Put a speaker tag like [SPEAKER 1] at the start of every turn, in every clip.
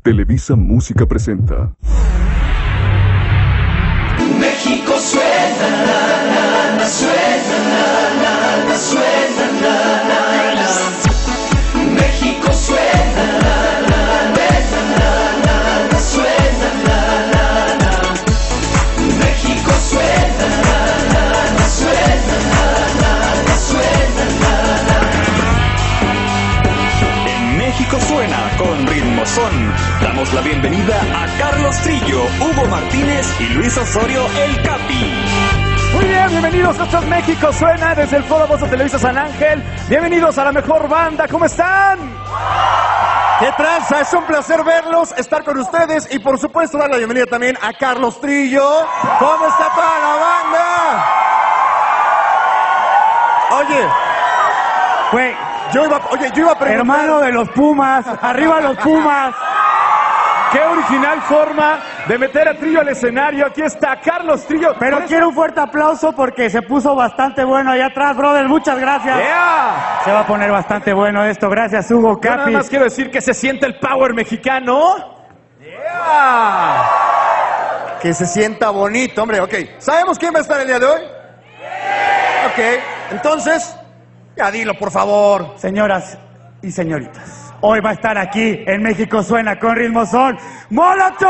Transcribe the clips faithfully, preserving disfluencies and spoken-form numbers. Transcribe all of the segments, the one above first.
[SPEAKER 1] Televisa Música presenta.
[SPEAKER 2] México suena, la, la, la, suena, la, la, la, suena, la, la, la. México suena, la, la, la, la, la, suena, la, la, la. México suena, la, la, la, suena, la, la, la, suena, la, la.
[SPEAKER 3] En México suena con Ritmo Son. Damos la bienvenida a Carlos Trillo, Hugo Martínez y Luis Osorio, el Capi.
[SPEAKER 4] Muy bien, bienvenidos a estos México Suena desde el Foro Voz de Televisa San Ángel. Bienvenidos a la mejor banda, ¿cómo están?
[SPEAKER 5] ¡Qué tranza! Es un placer verlos, estar con ustedes y por supuesto dar la bienvenida también a Carlos Trillo. ¿Cómo está toda la banda? Oye,
[SPEAKER 4] Güey,
[SPEAKER 5] yo iba, oye, yo iba a preguntar...
[SPEAKER 4] hermano de los Pumas, arriba los Pumas. Qué original forma de meter a Trillo al escenario. Aquí está Carlos Trillo.
[SPEAKER 6] Pero quiero un fuerte aplauso porque se puso bastante bueno allá atrás, brother. Muchas gracias.
[SPEAKER 4] Yeah.
[SPEAKER 6] Se va a poner bastante bueno esto. Gracias, Hugo,
[SPEAKER 4] Yo nada
[SPEAKER 6] Capi.
[SPEAKER 4] más quiero decir que se siente el power mexicano. Yeah.
[SPEAKER 5] Que se sienta bonito, hombre, ok. ¿Sabemos quién va a estar el día de hoy? Ok, entonces, ya dilo, por favor.
[SPEAKER 6] Señoras y señoritas, hoy va a estar aquí en México Suena con Ritmo Son, ¡Molotov!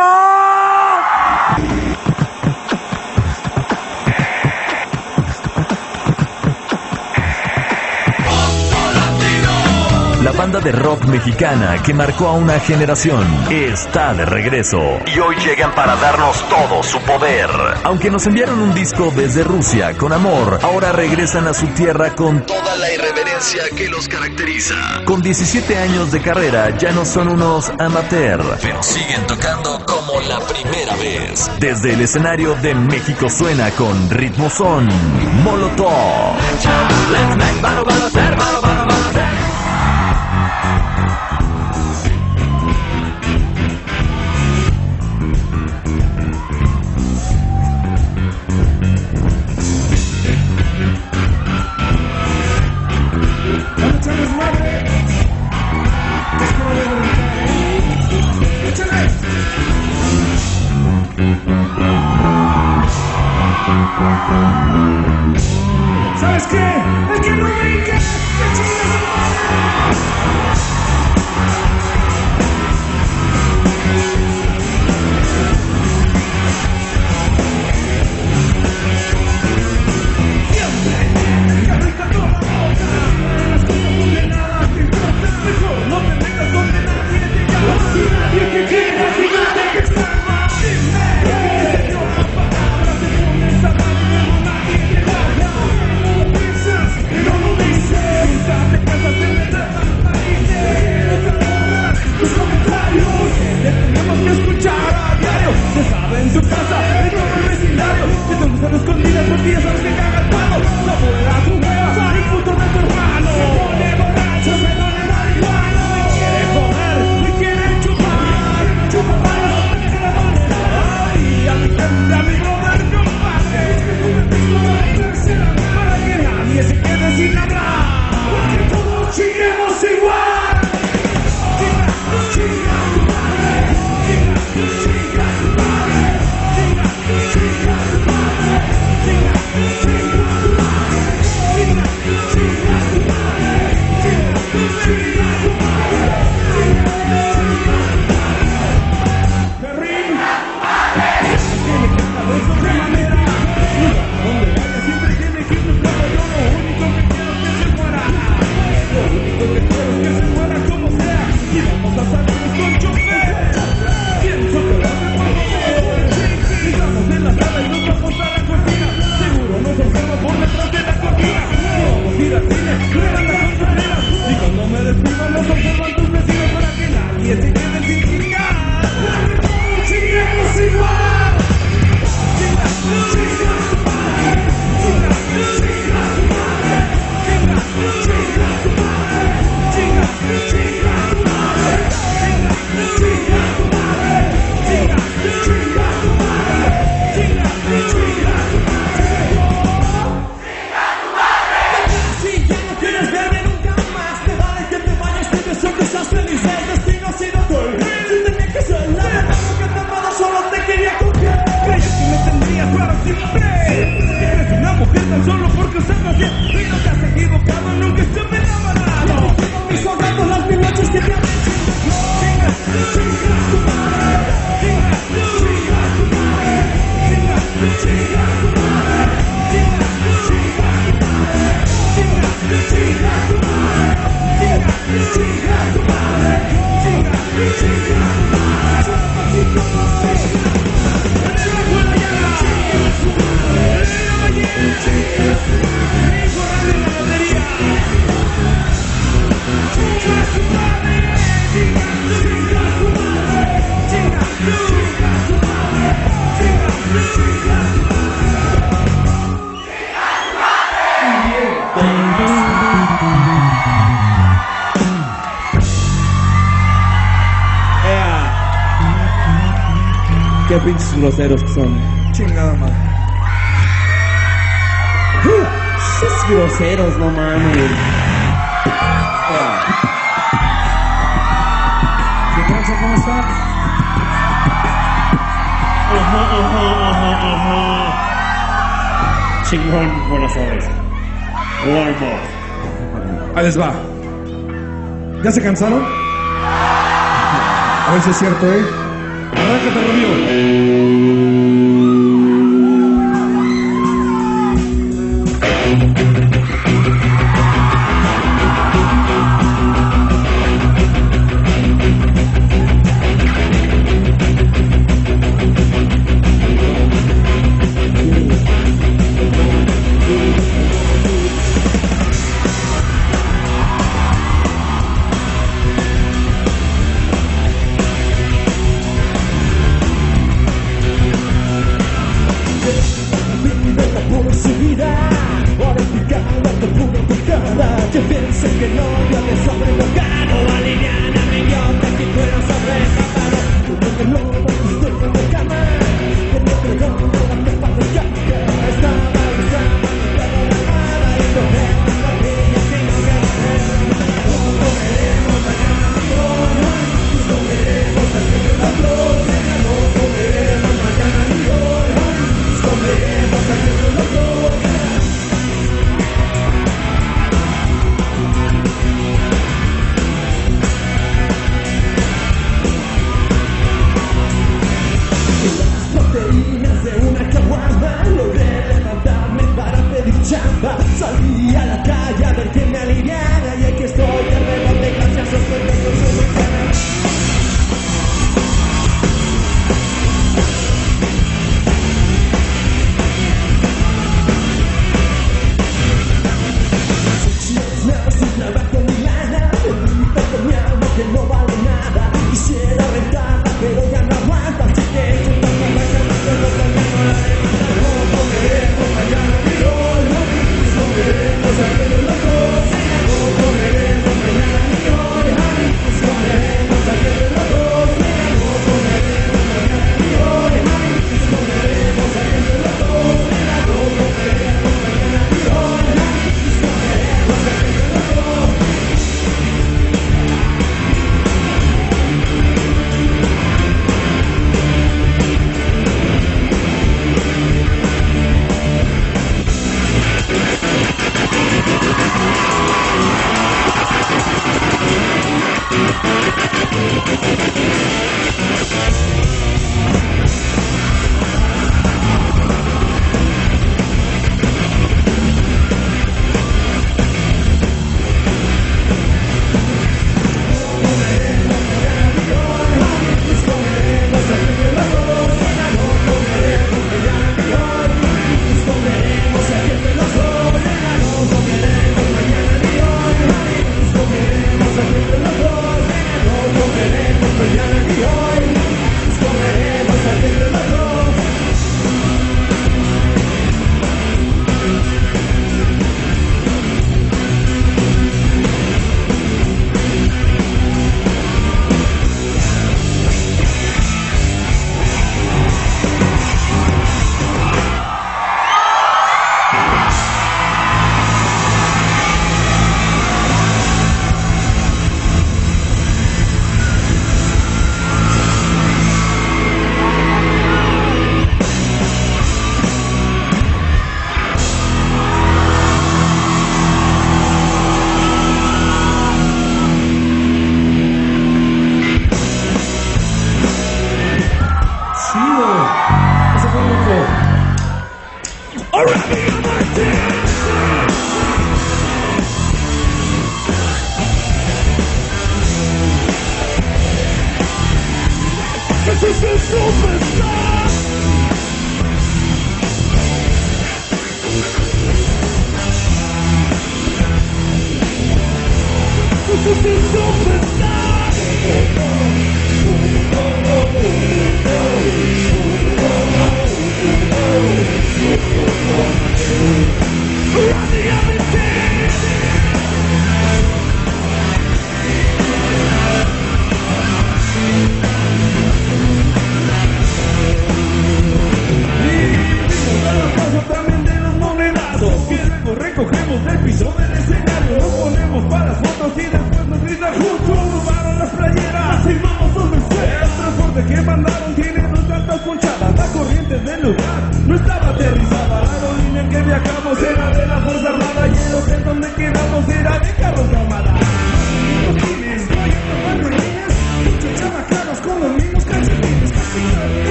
[SPEAKER 7] La banda de rock mexicana que marcó a una generación está de regreso. Y hoy llegan para darnos todo su poder. Aunque nos enviaron un disco desde Rusia con amor, ahora regresan a su tierra con toda la irreverencia que los caracteriza. Con diecisiete años de carrera ya no son unos amateur, pero siguen tocando como la primera vez. Desde el escenario de México Suena con Ritmo Son, Molotov.
[SPEAKER 2] ¿Sabes qué? El que no brinque,
[SPEAKER 8] Qué pinches groseros que son.
[SPEAKER 5] Chingada madre.
[SPEAKER 8] Pinches groseros, no mames. ¿Qué pasa? ¿Cómo está? Ajá, ajá, ajá, ajá. Chingón, buenas tardes. One more.
[SPEAKER 9] Ahí les va. ¿Ya se cansaron? A ver si es cierto, ¿eh? Arráncate, Romeo.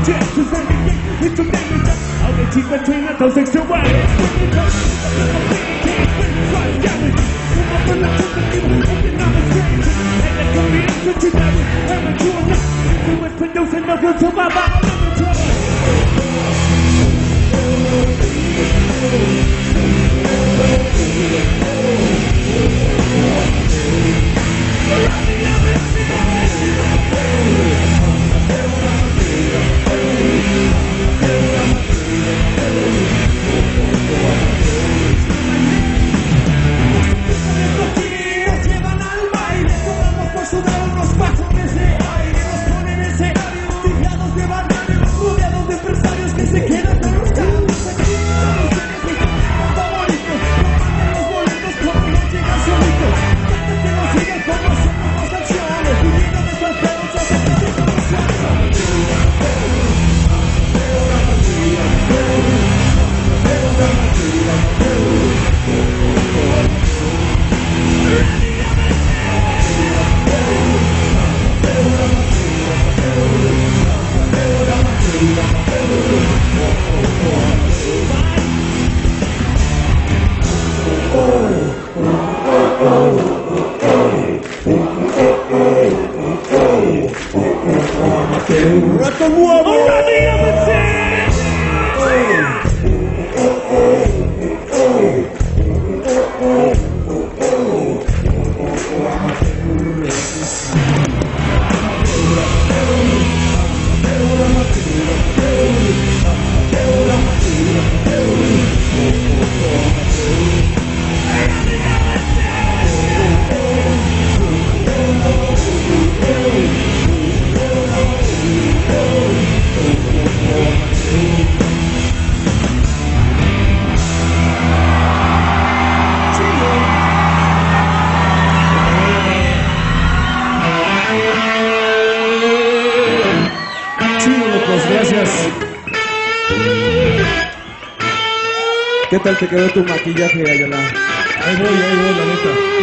[SPEAKER 9] ¿Qué tal te quedó tu maquillaje, Ayala? Ahí voy, ahí voy, la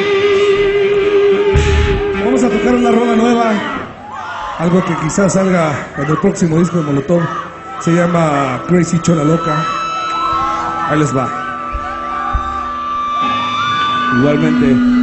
[SPEAKER 9] neta. Vamos a tocar una rola nueva. Algo que quizás salga en el próximo disco de Molotov. Se llama Crazy Chola Loca. Ahí les va. Igualmente.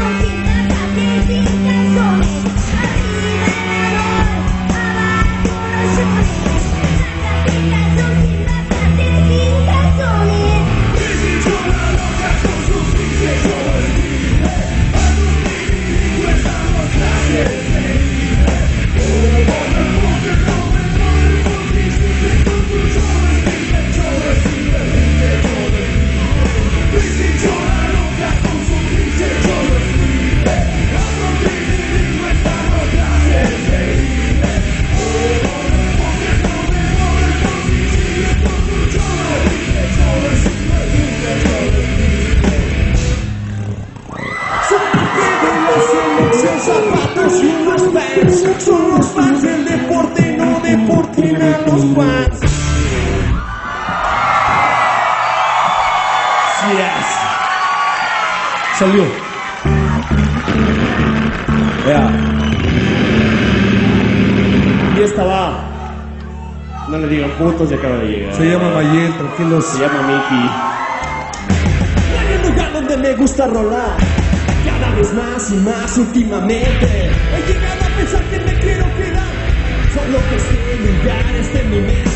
[SPEAKER 10] Arriba el amor, abajo
[SPEAKER 2] son los fans del deporte, no deportina los fans. Yes.
[SPEAKER 9] Salió.
[SPEAKER 8] Vea. Y esta va. No le digan putos, ya acaba de llegar.
[SPEAKER 9] Se llama Mayel, tranquilos.
[SPEAKER 8] Se llama Mickey.
[SPEAKER 2] Hay un lugar donde me gusta rolar, cada vez más y más últimamente. He llegado a pensar que me quiero quedar, solo que este lugar está en mi mente.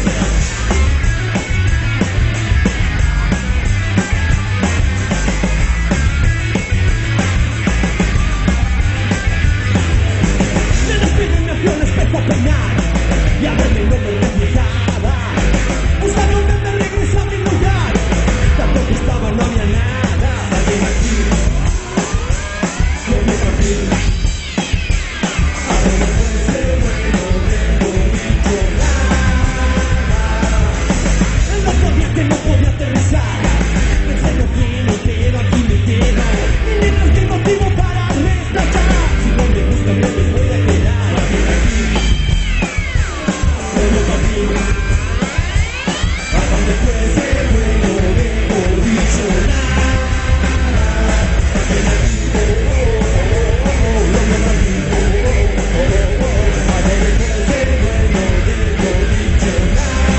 [SPEAKER 2] Me despiden, me fui al espejo a peinar y a verme no me reflejaba. Buscando donde me regresa a mi lugar, tanto que estaba no había nada. Alguien aquí, ¿dónde perdí? A donde fuese bueno, vengo dicho nada. El otro día que no podía aterrizar, pensé no quiero, pero aquí me quedo. Y mientras que motivo para rescatar, si no me gusta no me voy a quedar. Alguien aquí, ¿dónde perdí? A donde fuese bueno, vengo dicho nada. Alguien aquí, oh, oh, oh, oh, no me perdí, oh, oh, oh, oh. A donde fuese bueno, vengo dicho nada.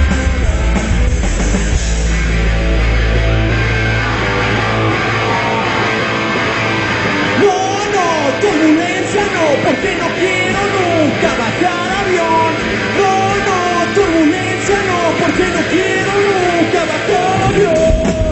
[SPEAKER 2] No, no, turbulencia no, porque no quiero nunca bajar avión. No, no, turbulencia no, porque no quiero nunca bajar avión.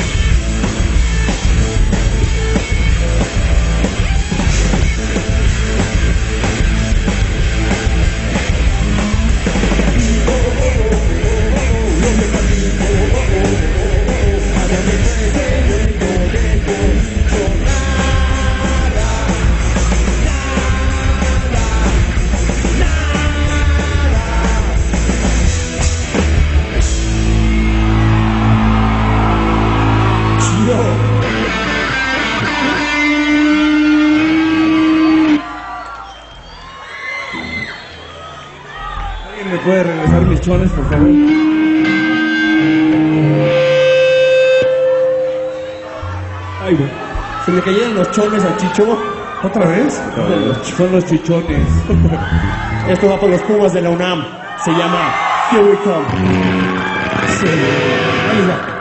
[SPEAKER 9] ¿Alguien me puede regresar mis chones, por favor?
[SPEAKER 8] Ay, güey. Se le cayeron los chones al Chicho.
[SPEAKER 9] ¿Otra vez?
[SPEAKER 8] Son los chichones. Esto va por los Pumas de la UNAM. Se llama Here We Come.
[SPEAKER 9] Sí. Ahí va.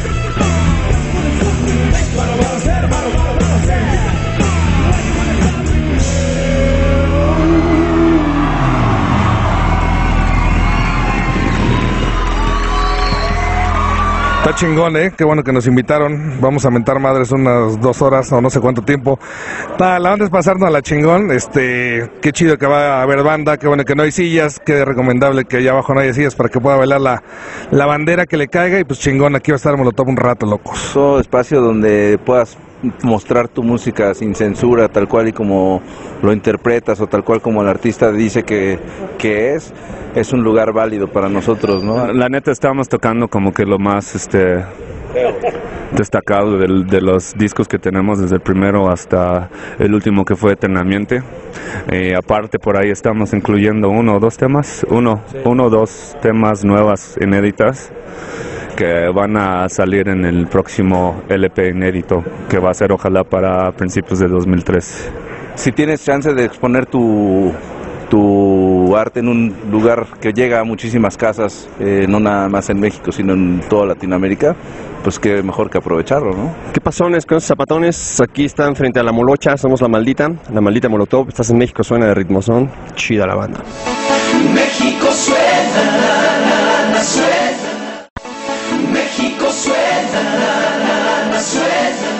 [SPEAKER 9] Está chingón, ¿eh? Qué bueno que nos invitaron. Vamos a mentar madres unas dos horas o no sé cuánto tiempo. Nada, la onda es pasarnos a la chingón. Este, qué chido que va a haber banda, qué bueno que no hay sillas, qué recomendable que allá abajo no haya sillas para que pueda bailar la, la bandera que le caiga y pues chingón, aquí va a estar Molotov un rato, locos.
[SPEAKER 10] Todo espacio donde puedas mostrar tu música sin censura, tal cual y como lo interpretas o tal cual como el artista dice que, que es, es un lugar válido para nosotros, ¿no?
[SPEAKER 11] La neta estamos tocando como que lo más este destacado del, de los discos que tenemos desde el primero hasta el último que fue Eternamente. Eh, aparte por ahí estamos incluyendo uno o dos temas, uno, sí. uno o dos temas nuevas inéditas que van a salir en el próximo L P inédito, que va a ser ojalá para principios de dos mil trece.
[SPEAKER 10] Si tienes chance de exponer tu, tu arte en un lugar que llega a muchísimas casas, eh, no nada más en México, sino en toda Latinoamérica, pues qué mejor que aprovecharlo, ¿no?
[SPEAKER 12] ¿Qué pasones con esos zapatones? Aquí están frente a La Molocha, somos La Maldita, La Maldita Molotov, estás en México Suena de Ritmozón, chida la banda.
[SPEAKER 2] México suena, na, na, na, suena. México suena, na, na, na, suena.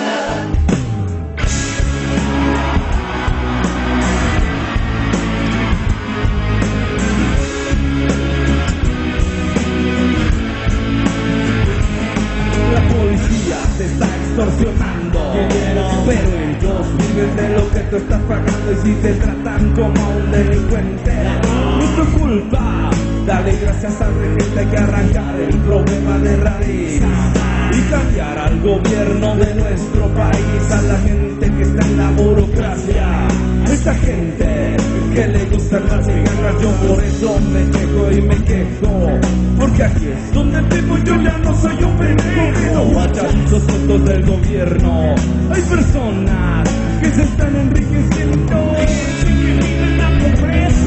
[SPEAKER 13] La policía te está extorsionando, pero ellos viven de lo que tú estás pagando y si te tratan como a un delincuente, no es tu culpa. Dale gracias al regente, hay que arrancar el problema de raíz y cambiar al gobierno de nuestro país, a la gente que está en la burocracia, a esa gente que le gustan las cigarras. Yo por eso me quejo y me quejo, porque aquí es donde vivo, yo ya no soy un pendejo. Guachaditos tontos del gobierno, hay personas que se están enriqueciendo, que viven en la pobreza.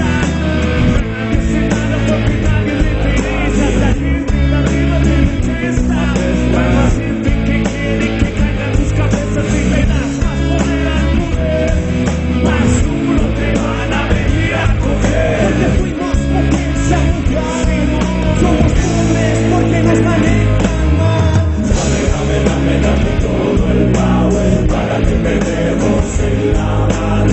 [SPEAKER 13] Dame, dame, dame todo el power para que perdemos en la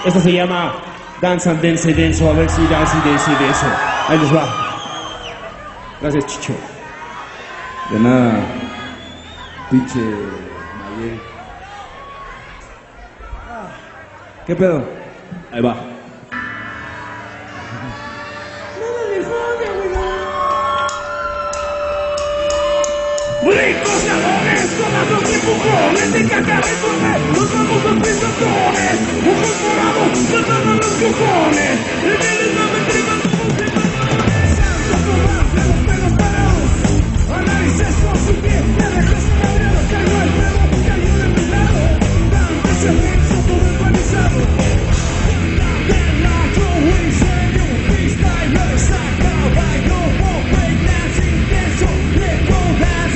[SPEAKER 8] Esto se llama Dance and Dance Denso. A ver si Dance y Dance de eso. Ahí les va. Gracias, Chicho.
[SPEAKER 10] De nada, pinche Mayel. ¿Qué pedo?
[SPEAKER 8] Ahí va.
[SPEAKER 2] Ricos sabores, tomados de empujones, de caca de comer, los famosos pisotones, ojos morados, pasando los cojones, el que les va a meter con su música. Santos tomados de los pelos parados, analices con su pie, me dejas cabreado, cayó el pelo, cayó de mi lado, dando ese beso todo empanizado. De macho, diseño, freestyle, lo saca, bailo, pop, break dance, intenso, leco, dance.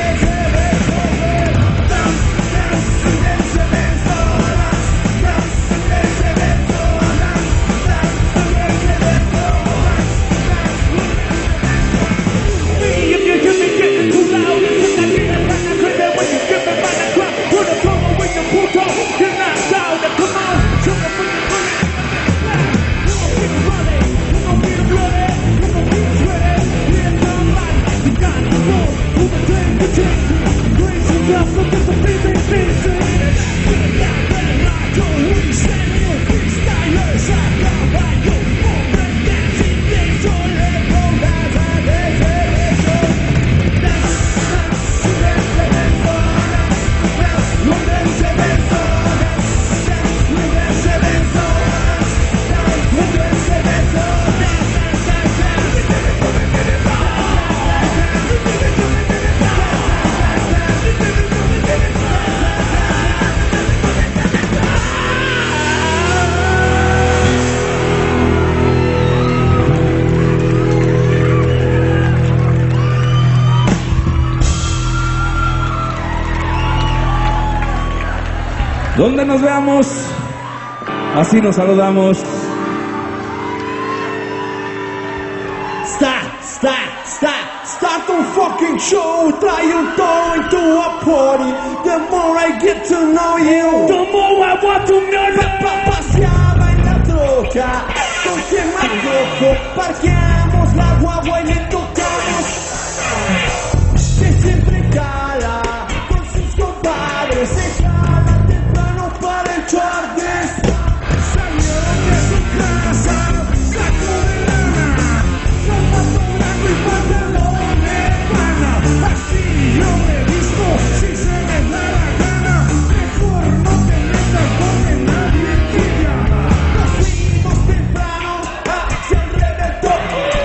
[SPEAKER 10] Donde nos veamos, así nos saludamos.
[SPEAKER 2] Stop, stop, stop, start the fucking show. Try you go into a party. The more I get to know you, the more I want to know you. Papá paseaba en la troca, con quien más loco. Parqueamos la guagua y le tocamos. Que siempre cala con sus compadres. Se jala temprano para el chardes. Salió de su casa, saco de lana, zapato blanco y pantalones pana. Así yo me visto, si se me da la gana. Mejor no te metas donde nadie te llama. Nos fuimos temprano hacia el reventón.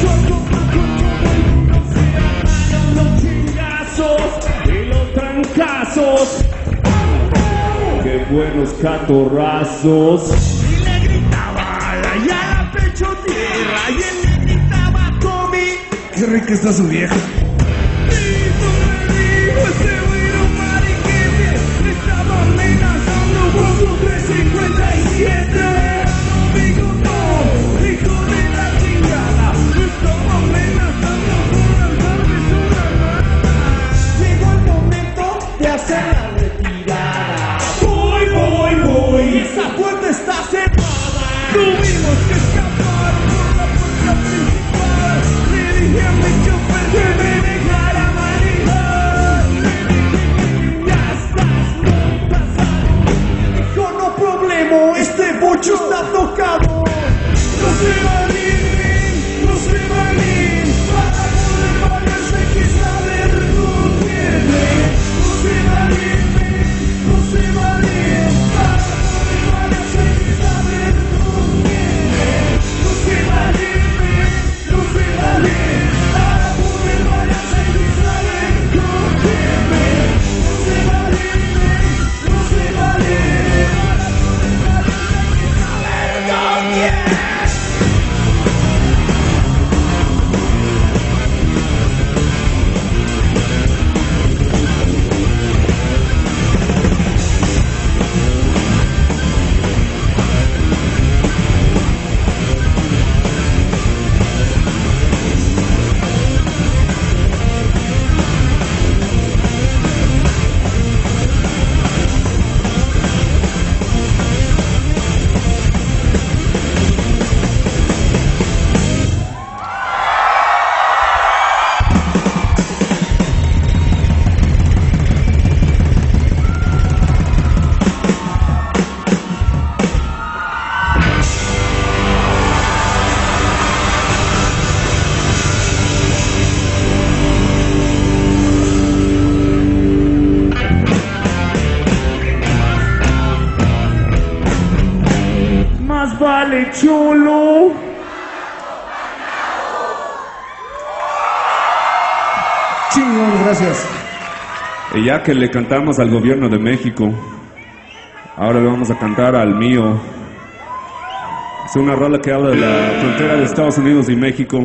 [SPEAKER 13] Los chingazos y los trancazos. Qué buenos catorrazos. Y le gritaba y a la pecho tierra. Y él le gritaba Tommy.
[SPEAKER 14] Qué rica está su vieja.
[SPEAKER 13] Y tú me dijo ese güero mariquete. Le estaba amenazando con su tres cincuenta y siete. Amigo no, hijo de la chingada. Le estaba amenazando con lanzarme su granada. Llegó el momento de hacer la retirada. Voy, voy, voy. Esa puerta está cerrada. Tuvimos que escapar por la puerta principal. Le dije a mi chofer que me dejara manejar. Ya estás muy pasado. Dijo no problema, este bocho está tocado. No se va a ir, no se va a ir. Para poder valerse hay que saber con quién es. No se va a ir, no se va a ir. Para poder valerse hay que saber con quién es. No se va a ir, no se va a ir. Para poder valerse hay que saber con quién es. No se va a ir, no se va a ir. Para poder valerse hay que saber con quién es. Más vale cholo.
[SPEAKER 14] Chingón, gracias.
[SPEAKER 11] Y ya que le cantamos al gobierno de México, ahora le vamos a cantar al mío. Es una rola que habla de la frontera de Estados Unidos y México.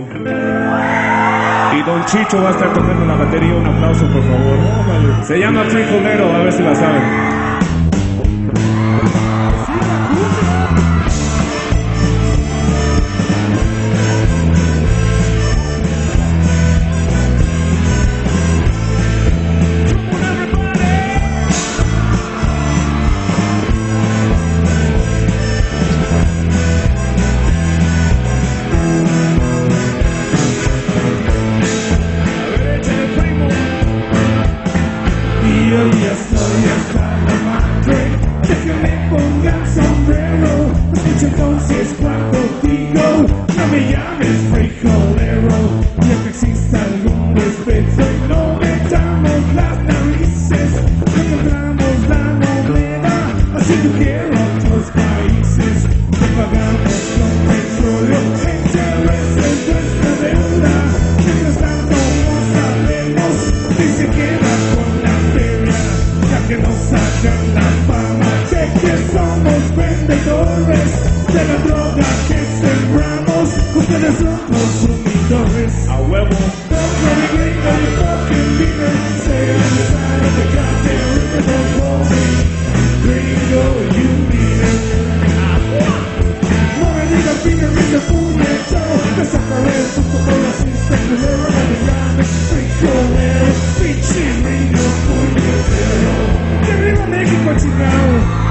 [SPEAKER 11] Y Don Chicho va a estar tocando la batería. Un aplauso, por favor. Se llama Frijolero, a ver si la saben.
[SPEAKER 13] Entonces cuando digo no me llames frijolero, ya que exista algún respeto y no metamos las narices, no encontramos la moneda, así que quiero otros países, te pagamos con petróleo, intereses nuestra deuda, mientras tanto no sabemos si se queda con la feria, ya que nos sacan la fama de que somos vendedores de la droga que sembramos, ustedes son consumidores. A huevo. Don't really get no fucking leader. Say I'm the side of the goddamn river for me. Gringo, you need it. No me digas finger in the puñeto. Te sacaré el susto por la cista culero. No me llames frijolero. Pinche gringo puñetero. ¡Que viva México, chingado!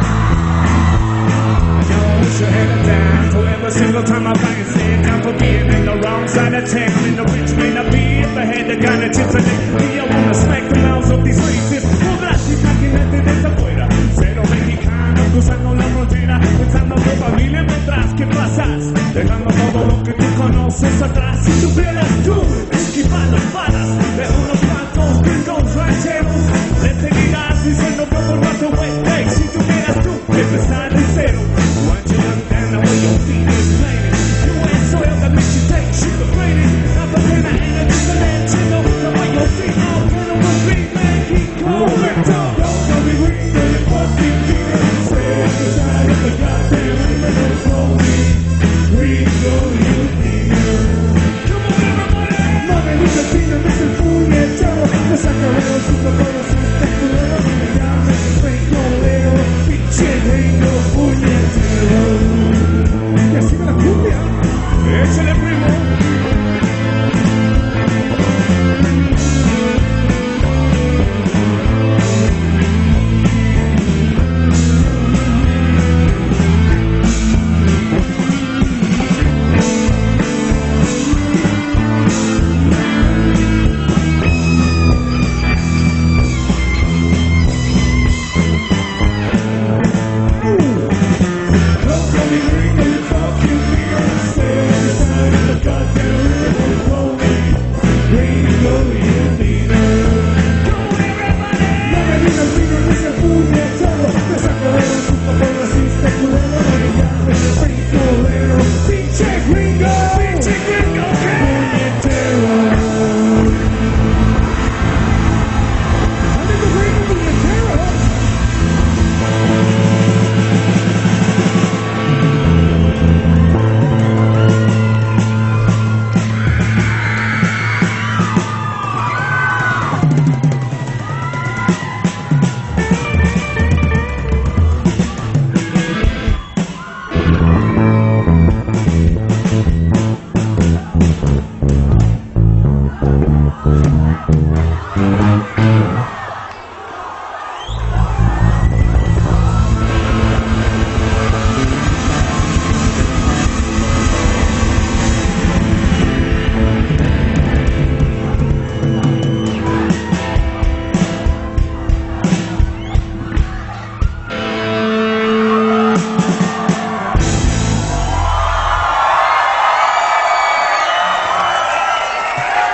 [SPEAKER 13] Put your head down for every single time I find you sit down for being in the wrong side of town. In the rich may not be if I had the kind of chips I think. I wanna smack the mouths of these racists. Podrás imaginarte desde afuera. Cero mexicano cruzando la frontera, pensando en tu familia mientras que pasas, dejando todo lo que tú conoces atrás. Si supieras tú esquivar las balas de unos cuantos gringos rancheros, le seguirás diciendo que por más away. Hey, si tuvieras tú que empezar de cero. Why don't you look down the way your feet is planted? You ain't soil that makes you take shit for granted.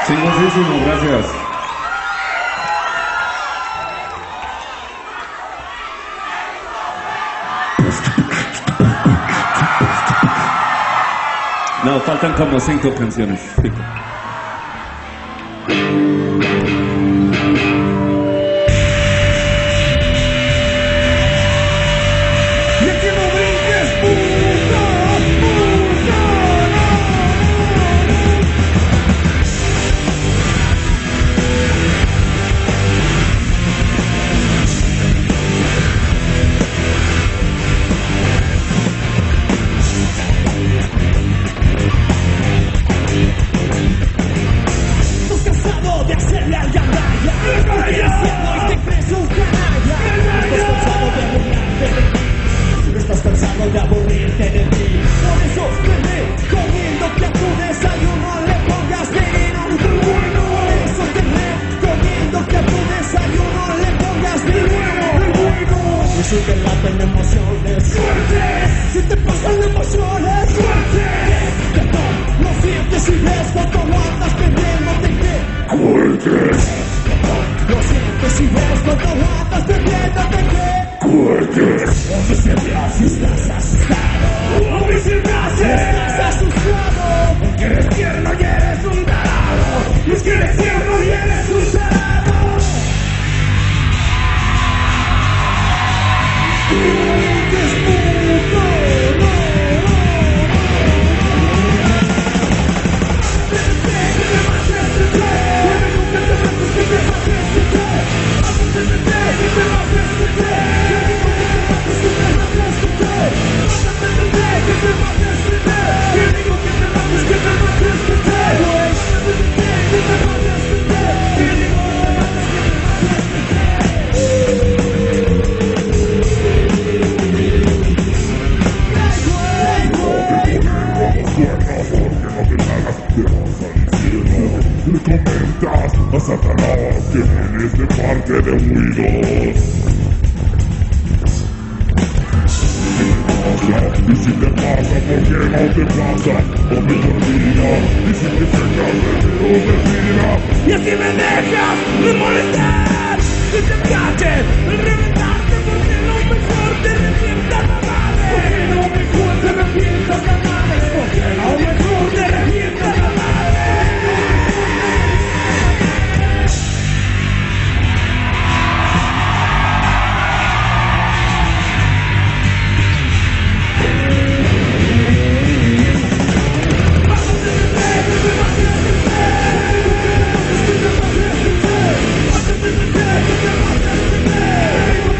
[SPEAKER 8] Chingoncísimo, gracias. No, faltan como cinco canciones. Cinco.
[SPEAKER 13] Hey!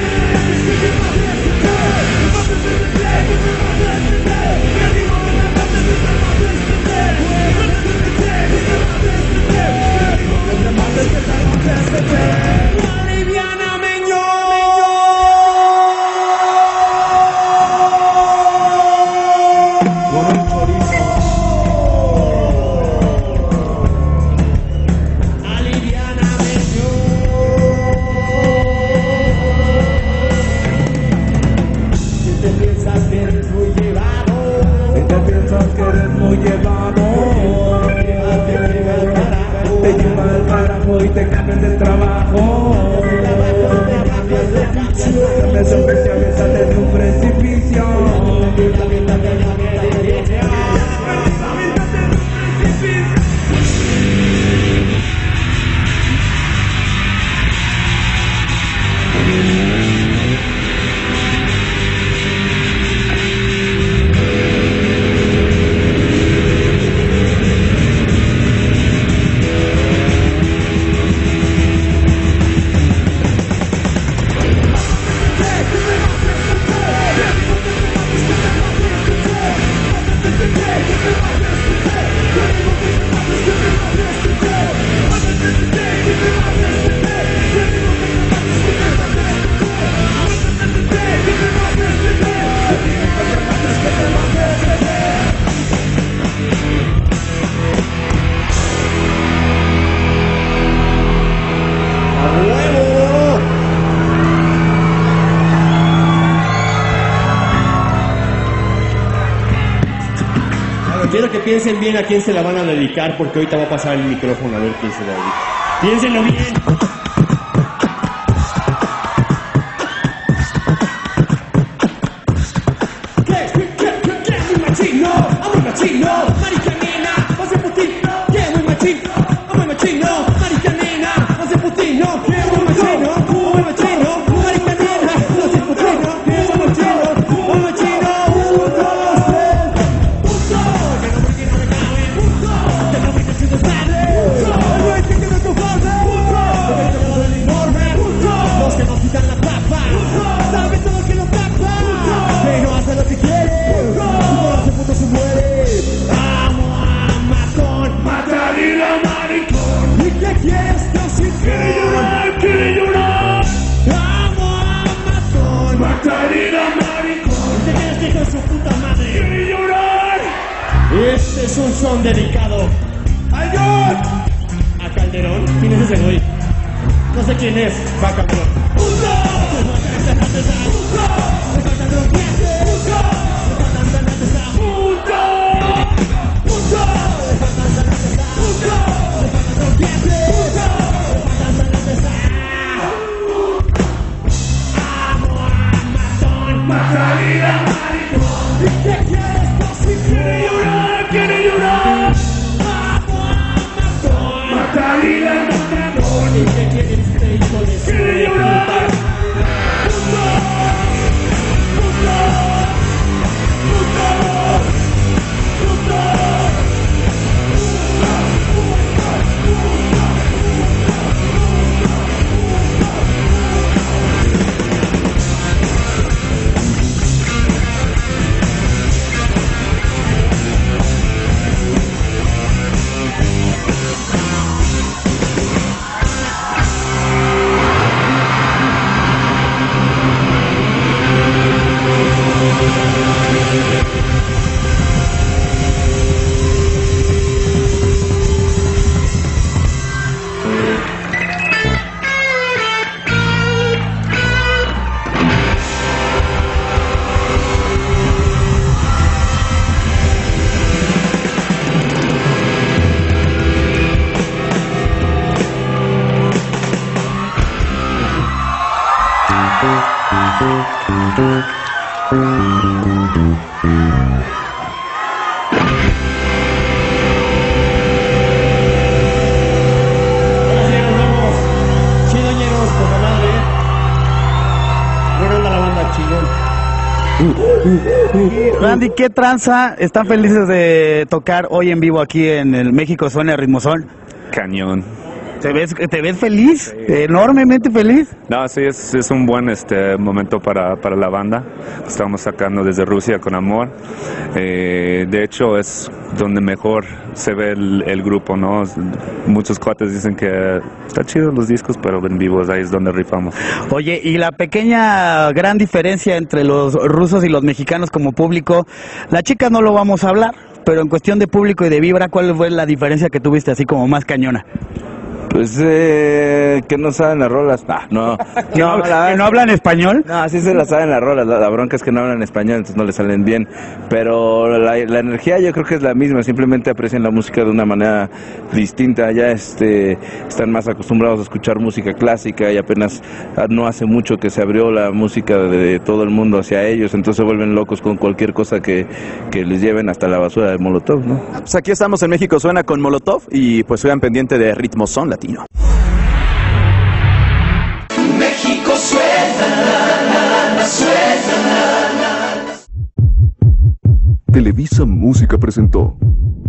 [SPEAKER 8] piensen bien a quién se la van a dedicar, porque ahorita va a pasar el micrófono a ver quién se la dedica. Piénsenlo bien. Este es un son dedicado a John, a Calderón. ¿Quién es ese güey? No sé quién es. Va a Calderón.
[SPEAKER 6] Randy, ¿qué tranza? ¿Están felices de tocar hoy en vivo aquí en el México Suena Ritmozón?
[SPEAKER 11] Cañón.
[SPEAKER 6] ¿Te ves, te ves feliz? Sí. ¿Enormemente feliz?
[SPEAKER 11] No, sí, es, es un buen este momento para, para la banda. Estamos sacando desde Rusia con amor. Eh, de hecho, es donde mejor se ve el, el grupo, ¿no? Muchos cuates dicen que está chido los discos, pero en vivo ahí es donde rifamos.
[SPEAKER 6] Oye, y la pequeña gran diferencia entre los rusos y los mexicanos como público, las chicas no lo vamos a hablar, pero en cuestión de público y de vibra, ¿cuál fue la diferencia que tuviste así como más cañona?
[SPEAKER 10] Pues eh, que no saben las rolas. Ah, no.
[SPEAKER 6] ¿Que no, no, ¿que no hablan español?
[SPEAKER 10] No, sí se las saben las rolas. La, la bronca es que no hablan español, entonces no les salen bien. Pero la, la energía yo creo que es la misma. Simplemente aprecian la música de una manera distinta. Ya este, están más acostumbrados a escuchar música clásica y apenas no hace mucho que se abrió la música de, de todo el mundo hacia ellos. Entonces se vuelven locos con cualquier cosa que, que les lleven hasta la basura de Molotov, ¿no?
[SPEAKER 3] Pues aquí estamos en México Suena con Molotov y pues vean pendiente de Ritmozón Latino.
[SPEAKER 2] México suena, la, la, la, suena, la, la.
[SPEAKER 1] Televisa Música presentó